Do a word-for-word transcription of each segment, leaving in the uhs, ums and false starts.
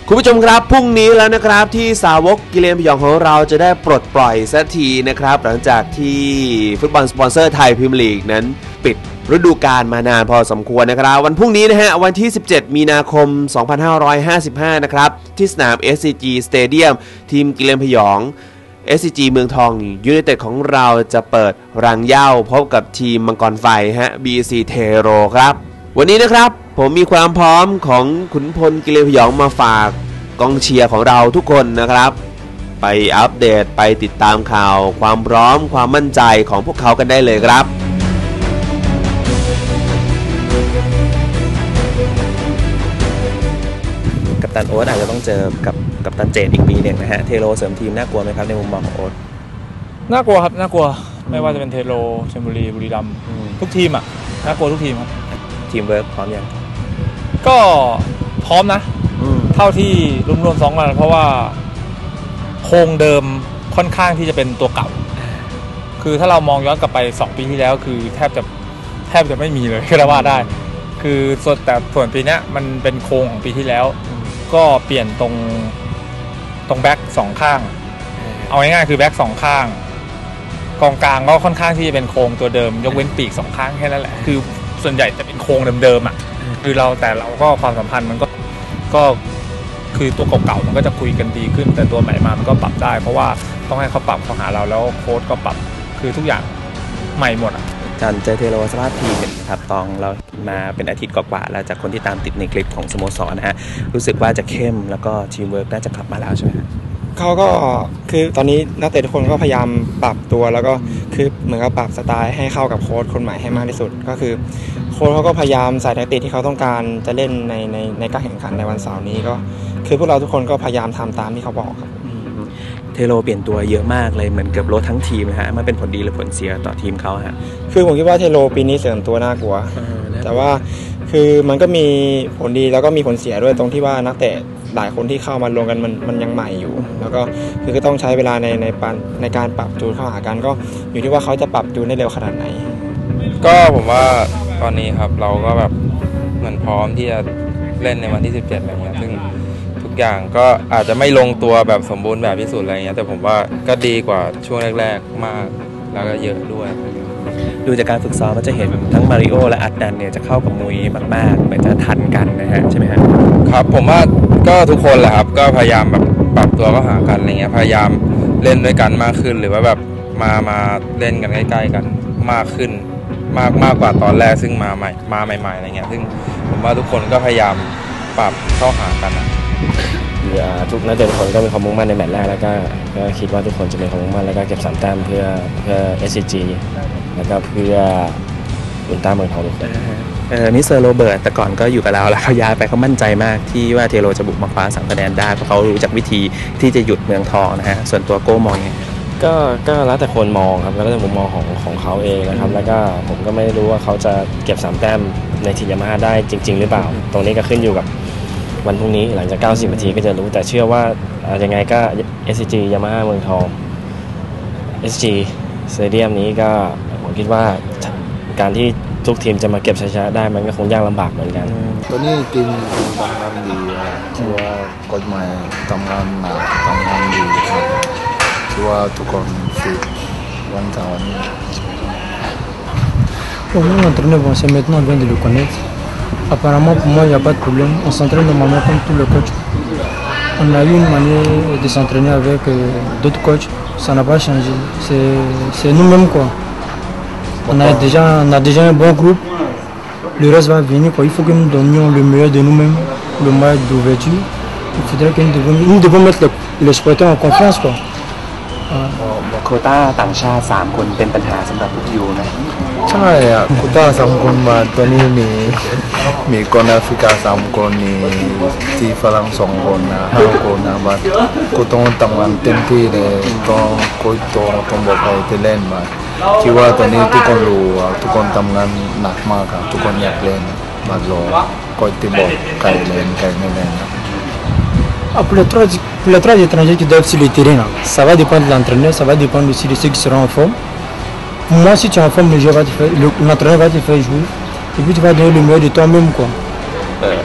คุณผู้ชมครับพรุ่งนี้แล้วนะครับที่สาวกกิเลนพยองของเราจะได้ปลดปล่อยสักทีนะครับหลังจากที่ฟุตบอลสปอนเซอร์ไทยพรีเมียร์ลีกนั้นปิดฤดูกาลมานานพอสมควรนะครับวันพรุ่งนี้นะฮะวันที่สิบเจ็ดมีนาคมสองพันห้าร้อยห้าสิบห้านะครับที่สนาม เอส ซี จี Stadium ทีมกิเลนพยอง เอส ซี จี เมืองทองยูไนเต็ดของเราจะเปิดรังเหย้าพบกับทีมมังกรไฟฮะ บี ซี เทโรครับวันนี้นะครับผมมีความพร้อมของขุนพลกิเลนพยองมาฝากกองเชียร์ของเราทุกคนนะครับไปอัปเดตไปติดตามข่าวความพร้อมความมั่นใจของพวกเขากันได้เลยครับกัปตันโอ๊ตอาจจะต้องเจอกับกัปตันเจตอีกปีหนึ่งนะฮะเทโรเสริมทีมน่ากลัวไหมครับในมุมมองของโอ๊ตน่ากลัวครับน่ากลัวไม่ว่าจะเป็นเทโรชลบุรีบุรีรัมย์ทุกทีมอ่ะน่ากลัวทุกทีมครับทีมเวิร์กพร้อมยังก็พร้อมนะเท่าที่รวมๆสองวันเพราะว่าโครงเดิมค่อนข้างที่จะเป็นตัวเก่าคือถ้าเรามองย้อนกลับไปสองปีที่แล้วคือแทบจะแทบจะไม่มีเลยก็ว่าได้คือส่วนแต่ส่วนปีนี้มันเป็นโครงของปีที่แล้วก็เปลี่ยนตรงตรงแบ็คสองข้างเอาง่ายๆคือแบ็คสองข้างกองกลางก็ค่อนข้างที่จะเป็นโครงตัวเดิมยกเว้นปีกสองข้างแค่นั้นแหละคือส่วนใหญ่จะเป็นโครงเดิมๆอ่ะคือเราแต่เราก็ความสัมพันธ์มันก็ก็คือตัวเก่าๆมันก็จะคุยกันดีขึ้นแต่ตัวใหม่มามันก็ปรับได้เพราะว่าต้องให้เขาปรับเข้าหาเราแล้วโค้ชก็ปรับคือทุกอย่างใหม่หมดอ่ะการเจอเทโรสภาพทีมเป็นครับตองเรามาเป็นอาทิตย์กว่าๆแล้วจากคนที่ตามติดในคลิปของสโมสรนะฮะรู้สึกว่าจะเข้มแล้วก็ทีมเวิร์กน่าจะกลับมาแล้วใช่ไหมเขาก็คือตอนนี้นักเตะทุกคนก็พยายามปรับตัวแล้วก็คือเหมือนกับปรับสไตล์ให้เข้ากับโค้ชคนใหม่ให้มากที่สุดก็คือโค้ชเขาก็พยายามใส่นักเตะที่เขาต้องการจะเล่นในในในการแข่งขันในวันเสาร์นี้ก็คือพวกเราทุกคนก็พยายามทำตามที่เขาบอกครับเทโรเปลี่ยนตัวเยอะมากเลยเหมือนกับโรทั้งทีมนะฮะมันเป็นผลดีหรือผลเสียต่อทีมเขาฮะคือผมคิดว่าเทโรปีนี้เสริมตัวน่ากลัวแต่ว่าคือมันก็มีผลดีแล้วก็มีผลเสียด้วยตรงที่ว่านักเตะหลายคนที่เข้ามารวมกันมันมันยังใหม่อยู่แล้วก็คือก็ต้องใช้เวลาในในการในการปรับจูนเข้าหากันก็อยู่ที่ว่าเขาจะปรับจูนได้เร็วขนาดไหนก็ผมว่าตอนนี้ครับเราก็แบบเหมือนพร้อมที่จะเล่นในวันที่สิบเจ็ดอะไรเงี้ยซึ่งทุกอย่างก็อาจจะไม่ลงตัวแบบสมบูรณ์แบบที่สุดอะไรเงี้ยแต่ผมว่าก็ดีกว่าช่วงแรกๆมากแล้วก็เยอะด้วยดูจากการฝึกซ้อมมันจะเห็นทั้งมาริโอและอัดดันเนี่ยจะเข้ากับมุยมากๆเหมือนจะทันกันนะฮะใช่ไหมครับครับผมว่าก็ทุกคนแหละครับก็พยายามแบบปรับตัวเข้าหากันอะไรเงี้ยพยายามเล่นด้วยกันมากขึ้นหรือว่าแบบมามาเล่นกันใกล้ๆกันมากขึ้นมากมากกว่าตอนแรกซึ่งมาใหม่มาใหม่ๆอะไรเงี้ยซึ่งผมว่าทุกคนก็พยายามปรับเข้าหากันทุกนักเตะทุกคนก็มีความมุ่งมั่นในแมตช์แรกแล้วก็ก็คิดว่าทุกคนจะมีความมุ่งมั่นแล้วก็เก็บสามแต้มเพื่อเพื่อ เอส ซี จี แล้วก็เพื่ออุลตร้าเมืองทองทุกคนเออมิสเตอร์โรเบิร์ตแต่ก่อนก็อยู่กับเราแล้วเขาย้ายไปเขามั่นใจมากที่ว่าเทโรจะบุกมาคว้าสามคะแนนได้เพราะเขารู้จักวิธีที่จะหยุดเมืองทองนะฮะส่วนตัวโก้มองไงก็ก็แล้วแต่คนมองครับแล้วแต่มุมมองของของเขาเองนะครับแล้วก็ผมก็ไม่รู้ว่าเขาจะเก็บสามแต้มในทีมยามาฮ่าได้จริงๆหรือเปล่าตรงนี้ก็ขึ้นอยู่กับวันพรุ่งนี้หลังจากเก้าสิบนาทีก็จะรู้แต่เชื่อว่ายังไงก็ เอส ซี จี Yamaha เมืองทอง เอส ซี จี Stadium นี้ก็ผมคิดว่าการที่ทุกทีมจะมาเก็บชัยชนะได้มันก็คงยากลำบากเหมือนกันตอนนี้ทีมทำงานดีชัวร์กฎหมายทำงานหนักทำงานดีครับชัวร์ทุกคนฟิตวันต่อวันนี้ Pour moi, l'entraîneur, bon, c'est maintenant bien de le connaître. Apparemment, pour moi, il n'y a pas de problème. On s'entraîne normalement comme tous les coachs. On a eu une manière de s'entraîner avec euh, d'autres coachs. Ça n'a pas changé. C'est nous-mêmes, quoi. On a, déjà, on a déjà un bon groupe. Le reste va venir, quoi. Il faut que nous donnions le meilleur de nous-mêmes, le match d'ouverture. Il faudrait que nous devons, nous devons mettre le, les sportifs en confiance, quoi. โควต้าต่างชาติสามคนเป็นปัญหาสำหรับทุกยูนะใช่อ่ะโควต้าสามคนมาตัวนี้มีมีคนแอฟริกาสามคนมีที่ฝรั่งสองคนนะห้าคนนะบัดกูต้องทำงานเต็มที่เลยต้องคุยตัวต้องบอกใครที่เล่นมาคิดว่าตอนนี้ทุกคนรู้ทุกคนทำงานหนักมากครับทุกคนอยากเล่นมาโลคอยที่บอกใครเล่นใครไม่เล่น Pour les, trois, pour les trois étrangers qui doivent sur le terrain, là, ça va dépendre de l'entraîneur, ça va dépendre aussi de ceux qui seront en forme. Pour moi, si tu es en forme, l'entraîneur va te faire jouer et puis tu vas donner le meilleur de toi-même, quoi.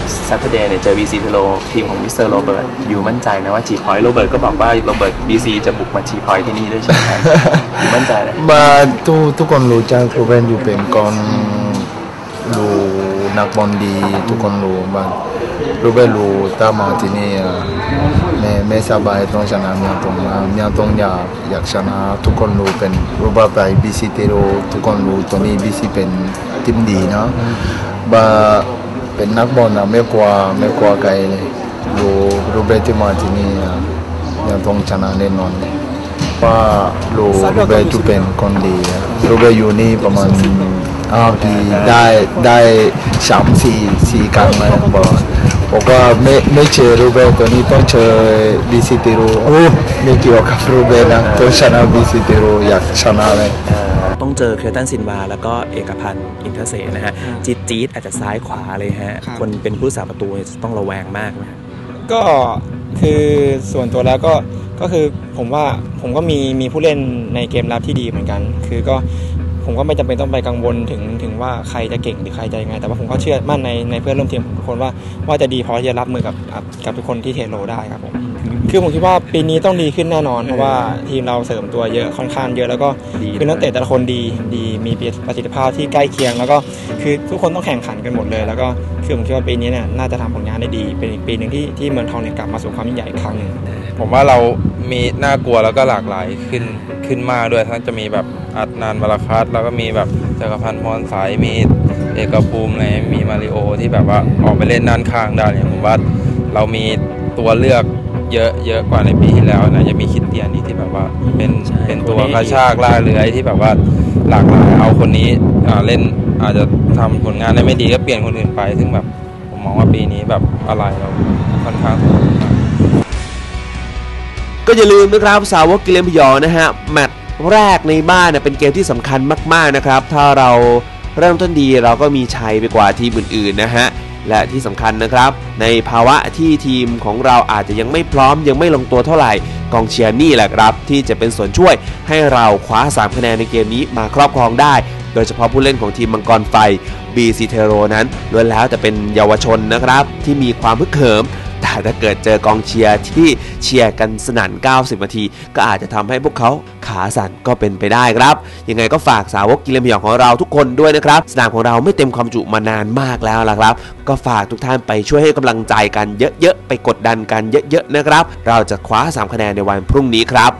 ซัตเทอร์เดย์เนี่ยเจอ บี ซี เทโรทีมของมิสเตอร์โรเบิร์ตอยู่มั่นใจนะว่าจีพอยต์โรเบิร์ตก็บอกว่าโรเบิร์ต บี ซี จะบุกมาจีพอยต์ที่นี่ด้วยใช่ไหมอยู่มั่นใจเลยมาทุกทุกคนรู้จักโรเบิร์ตอยู่เป็นคนรู้นักบอลดีทุกคนรู้บ้างโรเบิร์ตรู้ถ้ามาที่นี่ไม่ไม่สบายต้องชนะเมียตรงนะเมียตรงอยากอยากชนะทุกคนรู้เป็นโรเบิร์ตไป บี ซี เทโรทุกคนรู้ตอนนี้ บี ซี เป็นทีมดีนะบาเป็นนักบอลนะไม่กลัวไม่กลัวใครเลยรู้โรเบิร์ตที่มาที่นี่ยังต้องชนะแน่นอนว่ารู้โรเบิร์ตเป็นคนดีโรเบิร์ตอยู่นี่ประมาณห้าปีได้ได้สามสี่สี่ครั้งแล้วบอกบอกว่าไม่ไม่เจอโรเบิร์ตตัวนี้ต้องเจอ บี ซี เทโรโอ้ไม่เกี่ยวกับโรเบิร์ตนะต้องชนะ บี ซี เทโรอยากชนะเลยต้องเจอเคลตันซินวาแล้วก็เอกพันธ์อินเทอร์เซนะฮะจี๊ดจี๊ดอาจจะซ้ายขวาเลยฮะคนเป็นผู้สาประตูต้องระแวงมากนะก็คือส่วนตัวแล้วก็ก็คือผมว่าผมก็มีมีผู้เล่นในเกมรับที่ดีเหมือนกันคือก็ผมก็ไม่จำเป็นต้องไปกังวลถึงถึงว่าใครจะเก่งหรือใครจะยังไงแต่ว่าผมก็เชื่อมั่นในในเพื่อนร่วมทีมทุกคนว่าว่าจะดีพอที่จะรับมือกับกับทุกคนที่เทโรได้ครับผมคือผมคิดว่าปีนี้ต้องดีขึ้นแน่นอนเพราะว่าทีมเราเสริมตัวเยอะค่อนข้างเยอะแล้วก็คือนักเตะแต่ละคนดีดีมีประสิทธิภาพที่ใกล้เคียงแล้วก็คือทุกคนต้องแข่งขันกันหมดเลยแล้วก็คือผมคิดว่าปีนี้เนี่ยน่าจะทำผลงานได้ดีเป็นอีกปีหนึ่งที่ที่เมืองทองเนี่ยกลับมาสู่ความยิ่งใหญ่อีกครั้งหนึ่งผมว่าเรามีน่ากลัวแล้วก็หลากหลายขึ้นขึ้นมากด้วยทั้งจะมีแบบอัดนานวรคัสแล้วก็มีแบบจักรพันธ์พรสายมีเอกภูมิอะไรมีมาริโอที่แบบว่าออกไปเล่นด้านข้างได้เนี่ยผมว่าเรามีตัวเลือกเยอะเยอะกว่าในปีที่แล้วนะจะมีคิดเตียนนี่ที่แบบว่าเป็นเป็นตัวกระชากล่าเลื้อยที่แบบว่าหลากหลายเอาคนนี้เล่นอาจจะทำผลงานได้ไม่ดีก็เปลี่ยนคนอื่นไปซึ่งแบบผมมองว่าปีนี้แบบอะไรเราค่อนข้างก็อย่าลืมนะครับสาวกกิเลนพยองนะฮะแมตช์แรกในบ้านเป็นเกมที่สำคัญมากๆนะครับถ้าเราเริ่มต้นดีเราก็มีชัยไปกว่าทีมอื่นๆนะฮะและที่สำคัญนะครับในภาวะที่ทีมของเราอาจจะยังไม่พร้อมยังไม่ลงตัวเท่าไหร่กองเชียร์นี่แหละครับที่จะเป็นส่วนช่วยให้เราคว้าสามคะแนนในเกมนี้มาครอบครองได้โดยเฉพาะผู้เล่นของทีมมังกรไฟ บี ซี เทโรนั้นล้วนแล้วแต่เป็นเยาวชนนะครับที่มีความฮึกเหิมแต่ถ้าเกิดเจอกองเชียร์ที่เชียร์กันสนั่นเก้าสิบนาทีก็อาจจะทำให้พวกเขาขาสั่นก็เป็นไปได้ครับยังไงก็ฝากสาวกกิเลนพยองของเราทุกคนด้วยนะครับสนามของเราไม่เต็มความจุมานานมากแล้วล่ะครับก็ฝากทุกท่านไปช่วยให้กำลังใจกันเยอะๆไปกดดันกันเยอะๆนะครับเราจะคว้าสามคะแนนในวันพรุ่งนี้ครับ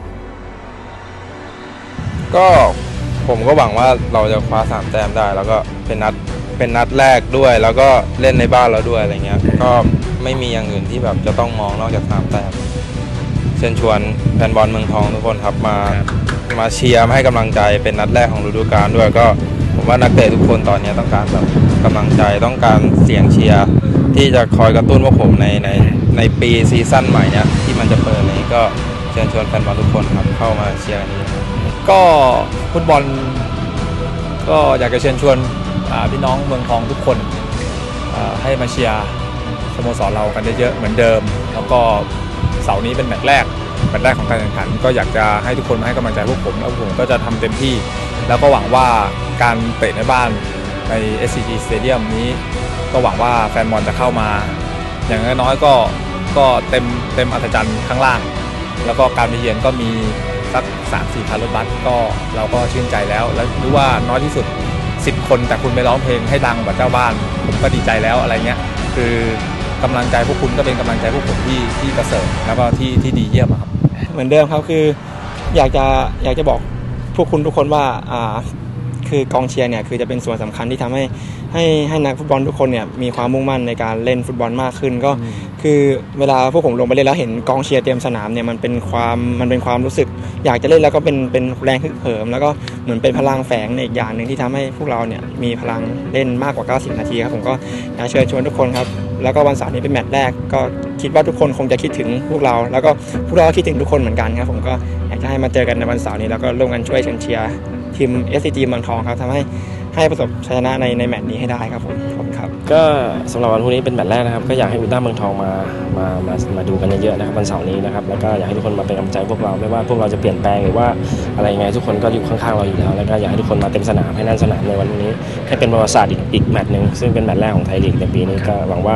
ก็ผมก็หวังว่าเราจะคว้าสามแต้มได้แล้วก็เป็นนัดเป็นนัดแรกด้วยแล้วก็เล่นในบ้านเราด้วยอะไรเงี้ยก็ไม่มีอย่างอื่นที่แบบจะต้องมองนอกจากสามแต้มเชิญชวนแฟนบอลเมืองทองทุกคนครับมามาเชียร์มาให้กำลังใจเป็นนัดแรกของฤดูกาลด้วยก็ผมว่านักเตะทุกคนตอนนี้ต้องการแบบกำลังใจต้องการเสียงเชียร์ที่จะคอยกระตุ้นพวกผมในในในปีซีซั่นใหม่เนี้ยที่มันจะเปิดนี้ก็เชิญชวนแฟนบอลทุกคนครับเข้ามาเชียร์กันนี้ก็ฟุตบอลก็อยากจะเชิญชวนพี่น้องเมืองทองทุกคนให้มาเชียร์สโมสรเรากันเยอะๆเหมือนเดิมแล้วก็เสาร์นี้เป็นแมตช์แรกแมตช์แรกของการแข่งขันก็อยากจะให้ทุกคนมาให้กำลังใจพวกผมแล้วผมก็จะทำเต็มที่แล้วก็หวังว่าการเตะในบ้านใน เอส ซี จี Stadium นี้ก็หวังว่าแฟนบอลจะเข้ามาอย่างน้อยๆก็ก็เต็มเต็มอัศจรรย์ข้างล่างแล้วก็การไปเยือนก็มีสัก สามถึงสี่ คันรถบัสก็เราก็ชื่นใจแล้วแล้วหรือว่าน้อยที่สุดสิบคนแต่คุณไปร้องเพลงให้ดังกว่าเจ้าบ้านผมก็ดีใจแล้วอะไรเงี้ยคือกำลังใจพวกคุณก็เป็นกำลังใจพวกผมที่ที่ประเสริฐแล้วก็ที่ที่ดีเยี่ยมครับเหมือนเดิมครับคืออยากจะอยากจะบอกพวกคุณทุกคนว่าอ่าคือกองเชียร์เนี่ยคือจะเป็นส่วนสำคัญที่ทำให้ให้ให้นักฟุตบอลทุกคนเนี่ยมีความมุ่งมั่นในการเล่นฟุตบอลมากขึ้นก็คือเวลาพวกผมลงไปเล่นแล้วเห็นกองเชียร์เต็มสนามเนี่ยมันเป็นความมันเป็นความรู้สึกอยากจะเล่นแล้วก็เป็นเป็นแรงฮึกเหิมแล้วก็เหมือนเป็นพลังแฝงในอีกอย่างหนึ่งที่ทำให้พวกเราเนี่ยมีพลังเล่นมากกว่าเก้าสิบนาทีครับผมก็อยากเชิญชวนทุกคนครับแล้วก็วันเสาร์นี้เป็นแมตช์แรกก็คิดว่าทุกคนคงจะคิดถึงพวกเราแล้วก็พวกเราคิดถึงทุกคนเหมือนกันครับผมก็อยากจะให้มาเจอกันในวันเสาร์นี้แล้วก็ร่วมกันช่วยเชียร์ทีม เอส ซี จี เมืองทองครับทำให้ให้ประสบชัยชนะในในแมตช์นี้ให้ได้ครับผมขอบคุณครับก็สำหรับวันพรุ่งนี้เป็นแมตช์แรกนะครับก็อยากให้อุลตร้าเมืองทองมามามามาดูกันเยอะๆนะครับวันเสาร์นี้นะครับแล้วก็อยากให้ทุกคนมาเป็นกำลังใจพวกเราไม่ว่าพวกเราจะเปลี่ยนแปลงหรือว่าอะไรยังไงทุกคนก็อยู่ข้างๆเราอยู่แล้วแล้วก็อยากให้ทุกคนมาเต็มสนามให้แน่นสนามในวันนี้ให้เป็นประวัติศาสตร์อีกอีกแมตช์นึงซึ่งเป็นแมตช์แรกของไทยลีกในปีนี้ก็หวังว่า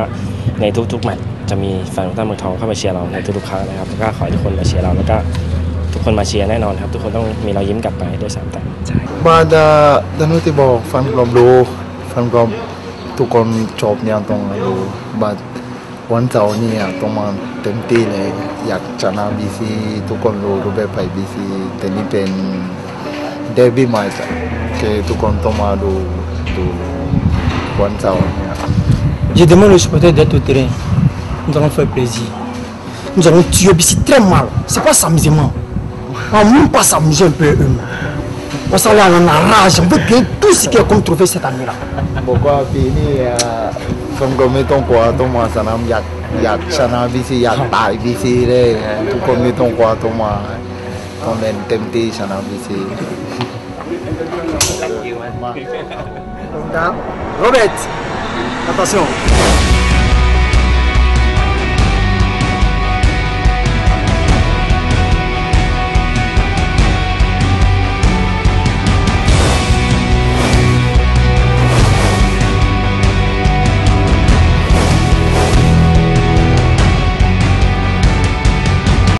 ในทุกๆแมตช์จะมีแฟนของเมืองทองเข้ามาเชียร์เราในทุกๆครั้งนะครับแล้วก็ขอให้ทุกคนมาเชียร์เราแล้วก็ทุกคนมาเชียร์แน่นอนครับทุกคนต้องมีรอยยิ้มกลับไปด้วยสามแต้ม Pada dan itu bawa fan club dulu, fan club ทุกคนชอบเนี่ยตรงนั้นดูบัดวันเสาร์นี่ต้องมาเต็มที่เลยอยากชนะบีซีทุกคนรู้รู้แบบไปบีซีแต่นี่เป็นเดร์บี้แมตช์ที่ทุกคนต้องมาดูดูวันเสาร์เนี่ย Je demande aux supporters d'être au terrain. Nous allons faire plaisir. Nous allons tuer B C très mal. C'est pas s'amusement. On ne peut pas s'amuser un peu eux. On s'en va en rage. On veut gagner tout ce qui est comme trouver cette année-là. บอกว่าปีนี้แฟนก็ไม่ต้องกลัวต้องมาสนามอยากอยากชนะบีซีอยากตายบีซีเลยทุกคนไม่ต้องกลัวต้องมาต้องเล่นเต็มที่ชนะบีซี Robert, attention.